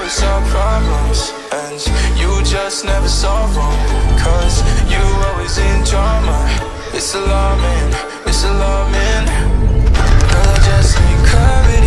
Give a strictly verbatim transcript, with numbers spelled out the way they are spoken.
always solve problems, and you just never solve them. Cause you always in drama. It's alarming, it's alarming. Girl, I just ain't coming